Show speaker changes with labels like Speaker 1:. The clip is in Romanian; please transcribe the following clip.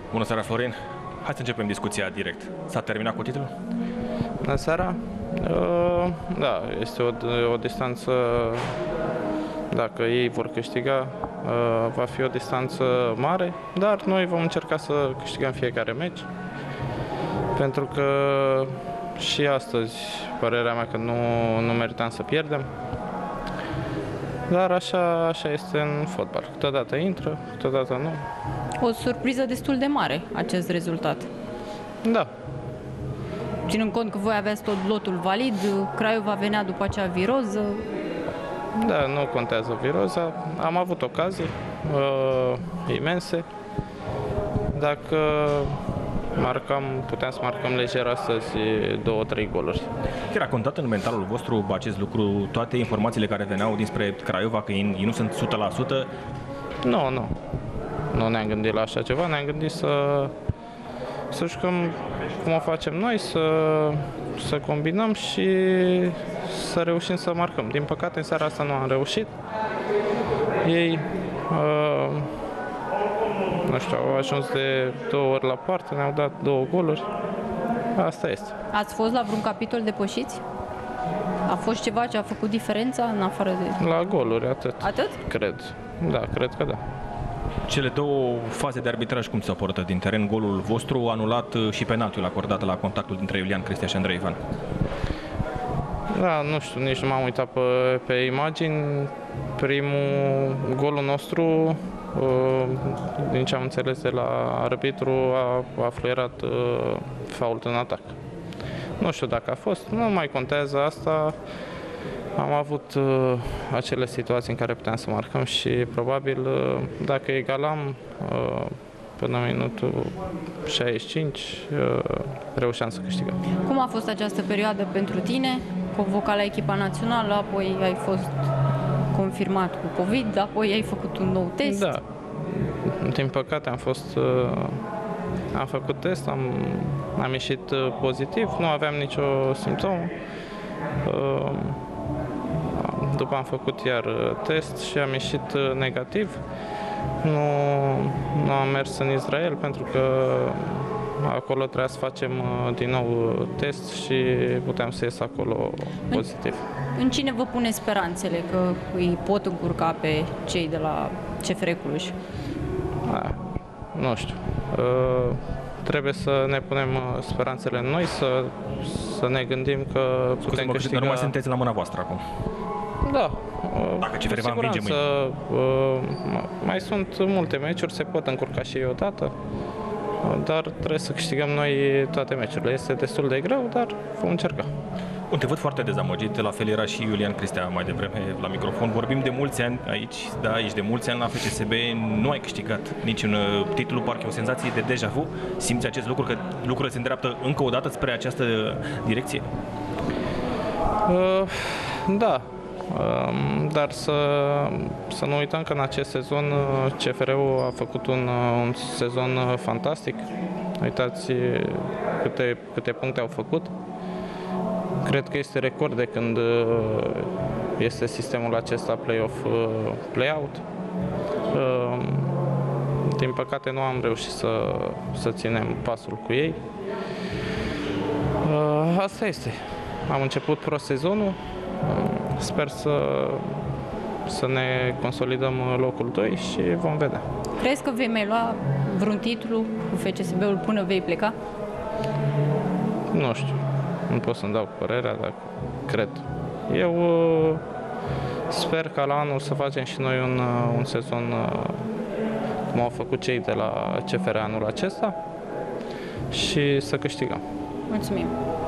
Speaker 1: Bună seara, Florin! Hai să începem discuția direct. S-a terminat cu titlul?
Speaker 2: Bună seara! Da, este o distanță, dacă ei vor câștiga, va fi o distanță mare, dar noi vom încerca să câștigăm fiecare meci, pentru că și astăzi, părerea mea că nu meritam să pierdem, dar așa este în fotbal. Câteodată intră, câteodată nu.
Speaker 3: O surpriză destul de mare acest rezultat.
Speaker 2: Da.
Speaker 3: Ținând cont că voi aveați tot lotul valid, Craiova venea după acea viroză.
Speaker 2: Da, nu contează viroza. Am avut ocazii imense. Dacă puteam să marcăm lejer astăzi 2-3 goluri.
Speaker 1: Chiar a contat în mentalul vostru acest lucru, toate informațiile care veneau dinspre Craiova, că ei nu sunt 100%?
Speaker 2: Nu. Nu ne-am gândit la așa ceva, ne-am gândit să jucăm cum o facem noi, să combinăm și să reușim să marcăm. Din păcate, în seara asta nu am reușit. Ei, nu știu, au ajuns de 2 ori la poartă, ne-au dat 2 goluri. Asta este.
Speaker 3: Ați fost la vreun capitol depășiți? A fost ceva ce a făcut diferența în afară de...
Speaker 2: La goluri, atât.
Speaker 3: Atât?
Speaker 2: Cred. Da, cred că da.
Speaker 1: Cele două faze de arbitraj cum se portă din teren? Golul vostru anulat și penaltiul acordat la contactul dintre Iulian Cristea și Andrei Ivan.
Speaker 2: Da, nu știu, nici nu m-am uitat pe imagini. Primul golul nostru, din ce am înțeles de la arbitru, a fluierat fault în atac. Nu știu dacă a fost, nu mai contează asta. Am avut acele situații în care puteam să marcăm și probabil dacă egalam până în minutul 65 reușeam să câștigăm.
Speaker 3: Cum a fost această perioadă pentru tine? Convocat la echipa națională, apoi ai fost confirmat cu COVID, apoi ai făcut un nou test.
Speaker 2: Da, din păcate am făcut test, am ieșit pozitiv, nu aveam nicio simptomă. După am făcut iar test și am ieșit negativ. Nu am mers în Israel pentru că acolo trebuia să facem din nou test și puteam să ies acolo pozitiv.
Speaker 3: În cine vă pune speranțele că îi pot încurca pe cei de la CFR Cluj?
Speaker 2: Nu știu. Trebuie să ne punem speranțele în noi, să ne gândim că putem câștiga.
Speaker 1: Nu mai sunteți la mâna voastră acum.
Speaker 2: Da.
Speaker 1: Dacă CFR va învinge mâine.
Speaker 2: Mai sunt multe meciuri, se pot încurca și ei odată, dar trebuie să câștigăm noi toate meciurile. Este destul de greu, dar vom încerca.
Speaker 1: Te văd foarte dezamăgit, la fel era și Iulian Cristea mai devreme la microfon. Vorbim de mulți ani aici, da, aici de mulți ani la FCSB, nu ai câștigat niciun titlu, parcă e o senzație de deja vu. Simți acest lucru, că lucrurile se îndreaptă încă o dată spre această direcție?
Speaker 2: Da, dar să nu uităm că în acest sezon CFR-ul a făcut un sezon fantastic. Uitați câte puncte au făcut. Cred că este record de când este sistemul acesta play-out. Din păcate nu am reușit să ținem pasul cu ei. Asta este. Am început pro-sezonul. Sper să ne consolidăm locul 2 și vom vedea.
Speaker 3: Crezi că vei mai lua vreun titlu cu FCSB-ul până vei pleca?
Speaker 2: Nu știu. Nu pot să-mi dau părerea, dar cred. Eu sper ca la anul să facem și noi un sezon cum au făcut cei de la CFR anul acesta și să câștigăm.
Speaker 3: Mulțumim!